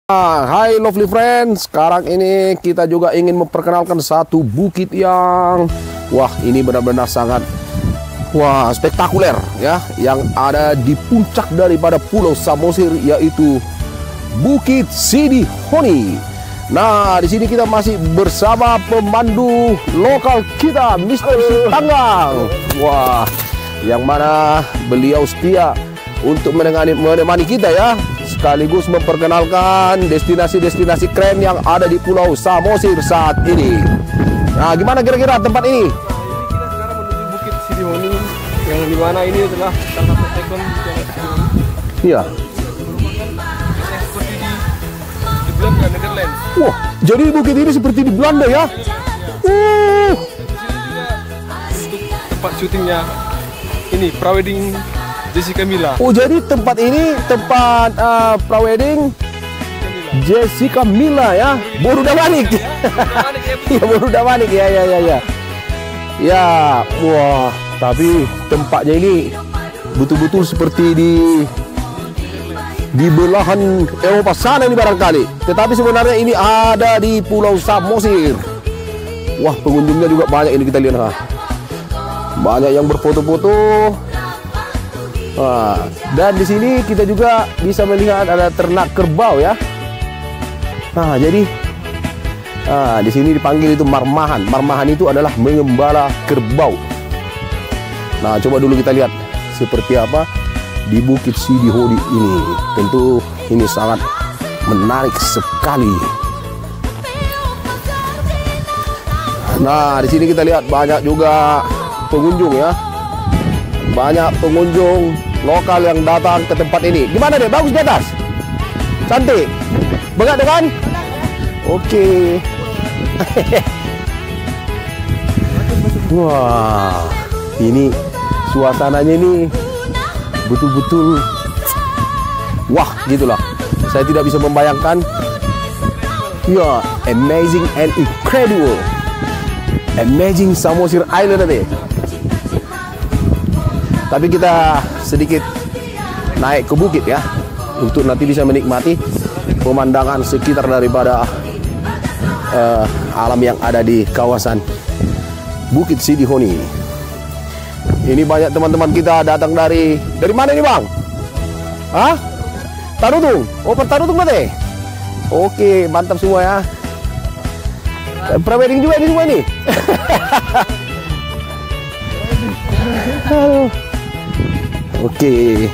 Hai lovely friends, sekarang ini kita juga ingin memperkenalkan satu bukit yang ini benar-benar sangat spektakuler ya, yang ada di puncak daripada Pulau Samosir, yaitu Bukit Sidihoni. Nah, di sini kita masih bersama pemandu lokal kita, Mr. Sitanggang. Yang mana beliau setia untuk menemani kita ya, sekaligus memperkenalkan destinasi-destinasi keren yang ada di Pulau Samosir saat ini. Nah, gimana kira-kira tempat ini? Kita sekarang menuju Bukit Sidihoni, yang dimana ini adalah salah satu ikon Sidihoni. Iya. Seperti di Belanda, Netherlands. Wah, jadi bukit ini seperti di Belanda ya? Untuk tempat syutingnya ini prawedding Jessica Mila. Oh, jadi tempat ini tempat prawedding Jessica Mila ya? Boru Damanik. Iya, Boru Damanik ya. Ya, wah, tapi tempatnya ini betul-betul seperti di belahan Eropa sana ini barangkali. Tetapi sebenarnya ini ada di Pulau Samosir. Wah, pengunjungnya juga banyak ini, kita lihat. Banyak yang berfoto-foto. Dan di sini kita juga bisa melihat ada ternak kerbau ya. Nah, jadi di sini dipanggil itu marmahan. Marmahan itu adalah mengembala kerbau. Nah, coba dulu kita lihat seperti apa di Bukit Sidihoni ini. Tentu ini sangat menarik sekali. Nah, di sini kita lihat banyak juga pengunjung ya. Banyak pengunjung lokal yang datang ke tempat ini. Gimana deh? Bagus di atas? Cantik? Begat kan? Oke. Wah, ini suasananya ini betul-betul gitulah. Saya tidak bisa membayangkan. Ya, amazing and incredible. Amazing Samosir Island deh. Tapi kita sedikit naik ke bukit ya, untuk nanti bisa menikmati pemandangan sekitar daripada alam yang ada di kawasan Bukit Sidihoni. Ini banyak teman-teman kita datang dari mana ini bang? Hah? Tarutung? Oh, Tarutung berarti? Oke, mantap semua ya. Prewedding juga ini semua ini. Oke.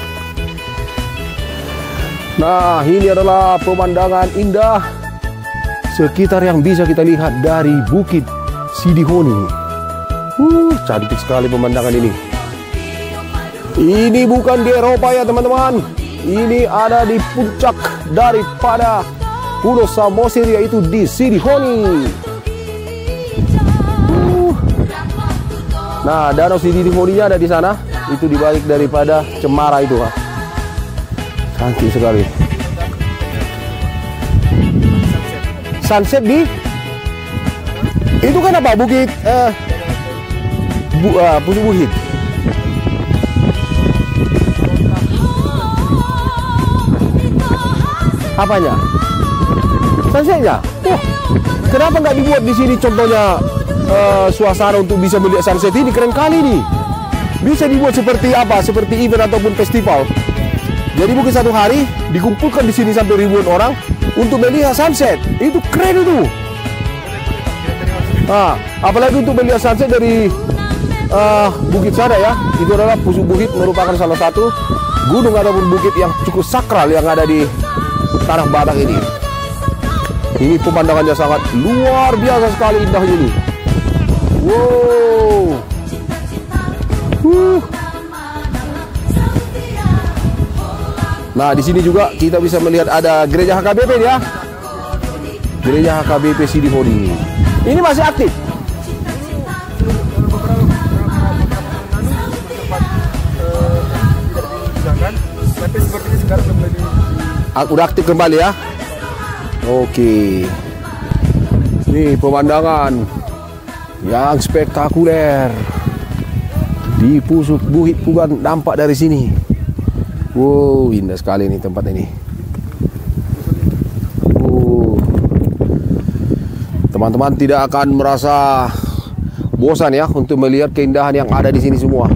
Nah, ini adalah pemandangan indah sekitar yang bisa kita lihat dari Bukit Sidihoni. Cantik sekali pemandangan ini. Ini bukan di Eropa ya teman-teman. Ini ada di puncak daripada Pulau Samosir, yaitu di Sidihoni. Nah, danau Sidihoni-nya ada di sana. Itu dibalik daripada cemara itu. Cantik sekali. Sunset di itu kan apa? Bukit Pucuk Buhit. Apanya? Sunsetnya? Kenapa nggak dibuat di sini contohnya suasana untuk bisa melihat sunset ini? Keren kali nih. Bisa dibuat seperti apa? Seperti event ataupun festival. Jadi mungkin satu hari dikumpulkan di sini sampai ribuan orang untuk melihat sunset. Itu keren itu. Nah, apalagi untuk melihat sunset dari bukit sana ya. Itu adalah Pucuk Buhit, merupakan salah satu gunung ataupun bukit yang cukup sakral yang ada di tanah Batak ini. Ini pemandangannya sangat luar biasa sekali indahnya ini. Wow. Nah, di sini juga kita bisa melihat ada gereja HKBP ya. Gereja HKBP Sidihoni. Ini masih aktif. Tapi sepertinya sekarang kembali. Udah aktif kembali ya. Oke. Ini pemandangan yang spektakuler di Pucuk Buhit Pugan nampak dari sini. Wow, indah sekali nih tempat ini. Teman-teman tidak akan merasa bosan ya untuk melihat keindahan yang ada di sini semua.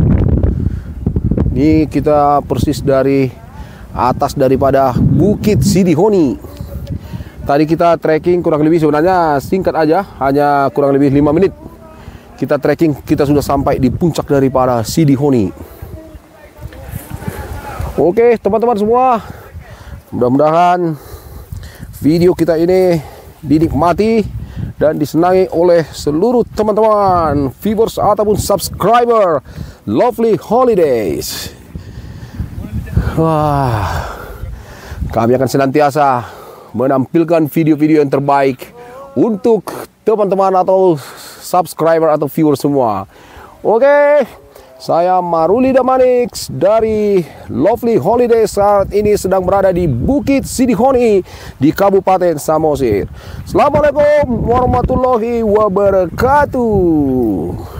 Ini kita persis dari atas daripada Bukit Sidihoni. Tadi kita trekking kurang lebih, sebenarnya singkat aja, hanya kurang lebih 5 menit. Kita trekking, kita sudah sampai di puncak daripada Sidihoni. Oke teman-teman semua, mudah-mudahan video kita ini dinikmati dan disenangi oleh seluruh teman-teman viewers ataupun subscriber Lovely Holidays. Wah, kami akan senantiasa menampilkan video-video yang terbaik untuk teman-teman atau subscriber atau viewer semua. Oke, saya Maruli Damanix dari Lovely Holiday, saat ini sedang berada di Bukit Sidihoni di Kabupaten Samosir. Assalamualaikum warahmatullahi wabarakatuh.